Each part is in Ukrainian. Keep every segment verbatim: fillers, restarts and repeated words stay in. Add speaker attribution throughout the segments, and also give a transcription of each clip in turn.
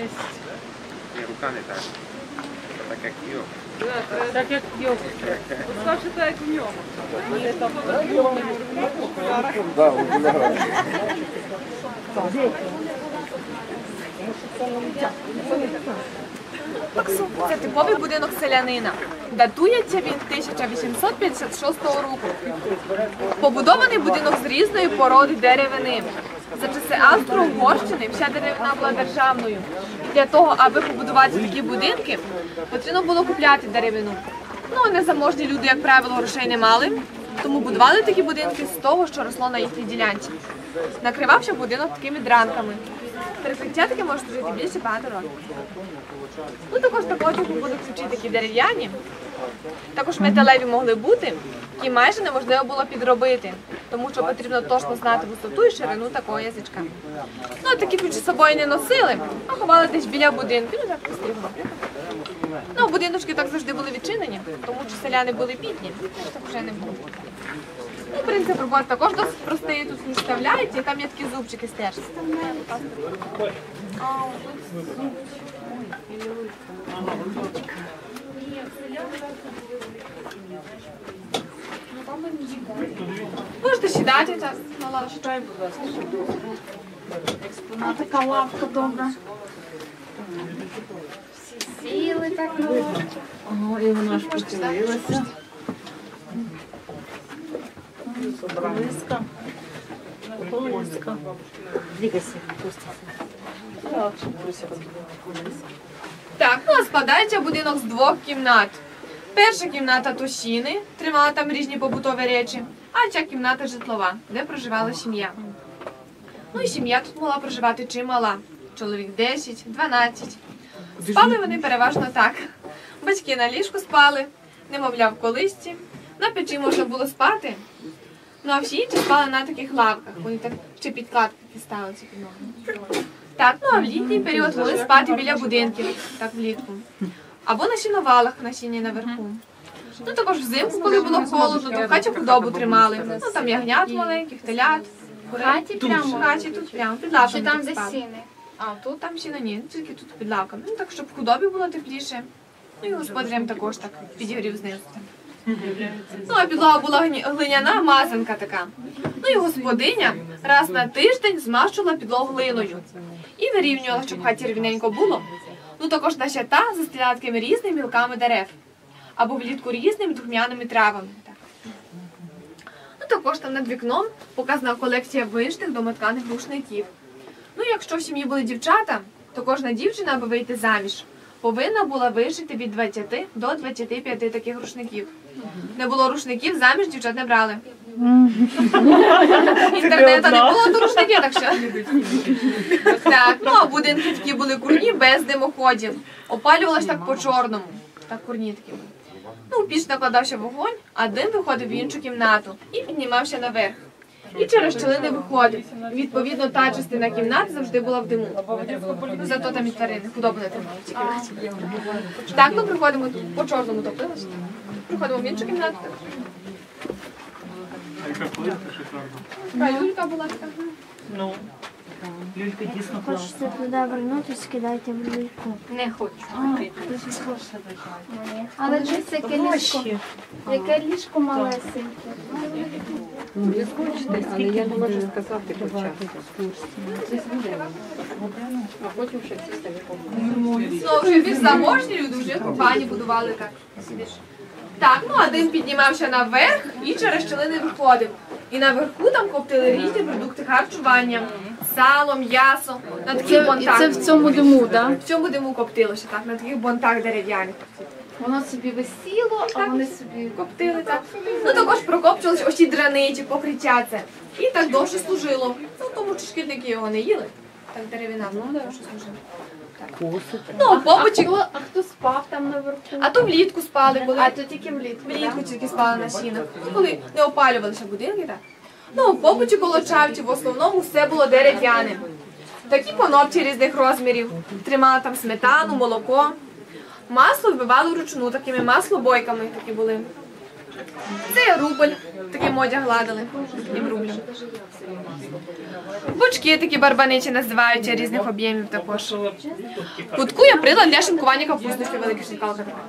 Speaker 1: Ні, рука не так. Так як його.
Speaker 2: Так як його. Ставши так, як в ньому.
Speaker 3: Це типовий будинок селянина. Датується він тисяча вісімсот п'ятдесят шостого року. Побудований будинок з різної породи деревини. За часи Австро-Угорщини вся деревина була державною. І для того, аби побудувати такі будинки, потрібно було купляти деревину. Ну, а незаможні люди, як правило, грошей не мали, тому будували такі будинки з того, що росло на їхній ділянці. Накривався будинок такими дранками. Перекриття таке може служити більше багато років. Ну, також також будуть ключі такі дерев'яні. Також металеві могли бути, які майже неможливо було підробити, тому що потрібно точно знати висоту і ширину такого язичка. Ну, а такі ключі з собою не носили, а ховали десь біля будинку, ну так пострігли. Ну, будиночки так завжди були відчинені, тому що селяни були бідні, так вже не було. Ну, принцип роботи також досить простий, тут не вставляють, і там є такі зубчики стежки. Можете сідати зараз на лавочку.
Speaker 4: А така лавка добра. Всі сіли так на лавку.
Speaker 2: Ого, і вона ж похилилася. Колиска. Колиска. Двигайся,
Speaker 3: Так, ну а складається будинок з двох кімнат. Перша кімната то сіни, тримала там різні побутові речі, а ця кімната житлова, де проживала сім'я. Ну і сім'я тут могла проживати чимала. Чоловік десять, дванадцять. Спали вони переважно так. Батьки на ліжку спали, немовля в колисці, на печі можна було спати. Ну а всі інші спали на таких лавках, вони так ще підкладки ставили ці підноги. Так, ну а в літній період могли спати біля будинків, так влітку. Або на сіновалах на сіні наверху. Ну також взимку, коли було холодно, то в хаті худобу тримали. Ну там ягнят маленьких, телят.
Speaker 4: В хаті прямо?
Speaker 3: В хаті тут прямо, під лавками.
Speaker 4: Чи там
Speaker 3: так
Speaker 4: де
Speaker 3: спали.
Speaker 4: сіни?
Speaker 3: А тут там сіно ні, тільки тут під лавками. Ну так, щоб худобі було тепліше. Ну і господарям також так підігрів знизу. Ну, а підлога була глиняна мазанка така. Ну і господиня раз на тиждень змащувала підлогу глиною. І вирівнювала, щоб в хаті рівненько було. Ну також на свята застеляла такими різними гілками дерев. Або влітку різними духмяними травами. Так. Ну також там над вікном показана колекція вишитих домотканих рушників. Ну якщо в сім'ї були дівчата, то кожна дівчина, аби вийти заміж, повинна була вишити від двадцяти до двадцяти п'яти таких рушників. Не було рушників, заміж дівчат не брали. Інтернету не було, то рушників, так що. Так, ну а будинки такі були курні без димоходів. Опалювалось так по-чорному. Так курні такі були. Ну, у піч накладався вогонь, а дим виходив в іншу кімнату і піднімався наверх. І через щілини виходив. Відповідно, та частина кімнати завжди була в диму. Зато там і тварини, худобу не тримали в цій кімнаті. Так, ну приходимо тут, по-чорному топилося. Приходимо в іншу кімнату. Така люлька була така.
Speaker 2: Ну, люлька дійсно класна.
Speaker 4: Хочете туди вернутися, кидайте в люльку.
Speaker 3: Не хочу.
Speaker 4: Але дивіться, яке ліжко. Яке ліжко малесеньке.
Speaker 5: Ви хочете, але я не можу сказати почати. А потім ще ці самі побудуть.
Speaker 3: Ну, вже більш заможні люди, вже компанії будували так. Так, ну а дим піднімався наверх і через щілини виходив. І наверху там коптили різні продукти харчування, сало, м'ясо, на таких бонтах.
Speaker 4: Це в цьому диму, так?
Speaker 3: В цьому диму коптилося, так, на таких бонтах дерев'яних.
Speaker 4: Воно собі висіло, а вони собі
Speaker 3: Коптили, так. Ну також прокопчувалися ось ці драниці, покриття це. І так довше служило. Ну, тому що шкідники його не їли. Так деревина, ну, довше служила. Ну, а побочі.
Speaker 4: хто, а хто спав там наверху?
Speaker 3: А то влітку спали, коли
Speaker 4: А то тільки влітку.
Speaker 3: влітку тільки спали на сінах. Коли не опалювалися будинки, так. Ну, в побуті коло чавчі в основному все було дерев'яне. Такі конопці різних розмірів. Тримали там сметану, молоко. Масло вбивали вручну, такими маслобойками такі були. Це є рубль, таким одяг гладили, таким рублем. Бочки такі барбаничі називаються, різних об'ємів також. Кутку є прилад для шинкування капусточки, велика шинкалка така.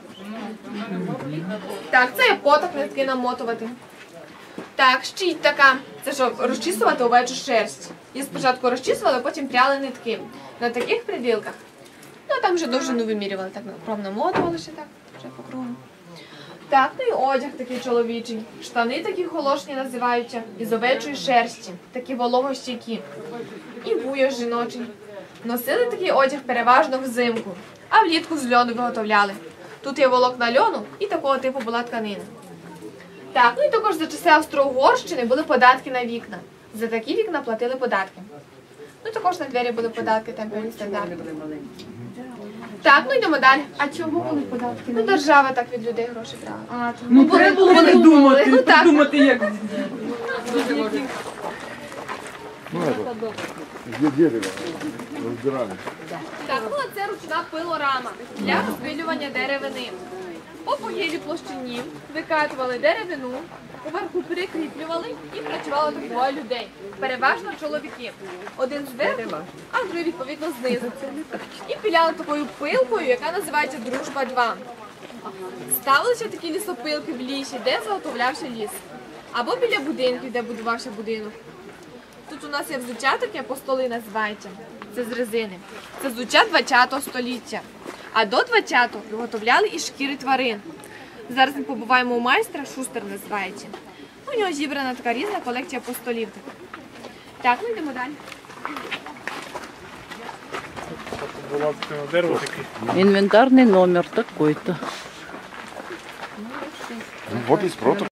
Speaker 3: Так, це є поток, не такий намотувати. Так, щіть така, це щоб розчісувати овечу шерсть. Її спочатку розчісували, потім пряли нитки. На таких приділках. Ну, там вже довжину вимірювали, так прям намотували ще так, вже по кругу. Так, ну і одяг такий чоловічий. Штани такі холошні називаються, із овечої шерсті, такі вологостійкі. І буяж жіночий. Носили такий одяг переважно взимку, а влітку з льону виготовляли. Тут є волокна льону і такого типу була тканина. Так, ну і також за часи Австро-Угорщини були податки на вікна. За такі вікна платили податки. Ну і також на двері були податки, там певні стандарти. Так, ну йдемо далі.
Speaker 4: А чого були податки?
Speaker 3: Ну, держава так від людей гроші брала.
Speaker 4: А, то
Speaker 2: Ну, треба було придумати,
Speaker 3: Ну, так.
Speaker 2: придумати, як.
Speaker 6: Ну, это, где дерево разбирали.
Speaker 3: Так, ну а це ручна пилорама для розпилювання деревини. По погілій площині викатували деревину, поверху перекріплювали і працювало тут двоє людей. Переважно чоловіки. Один зверху, а другий відповідно знизу. І піляли такою пилкою, яка називається «Дружба два». Ставилися такі лісопилки в лісі, де заготовлявся ліс. Або біля будинків, де будувався будинок. Тут у нас є взуття таке, постоли називається. Це з резини. Це взуття двадцятого століття. А до двадцятого виготовляли із шкіри тварин. Зараз ми побуваємо у майстра, Шустер називається. У нього зібрана така різна колекція постолів. Так, ну йдемо далі.
Speaker 7: Инвентарный номер такой-то.
Speaker 6: Вот есть прототип.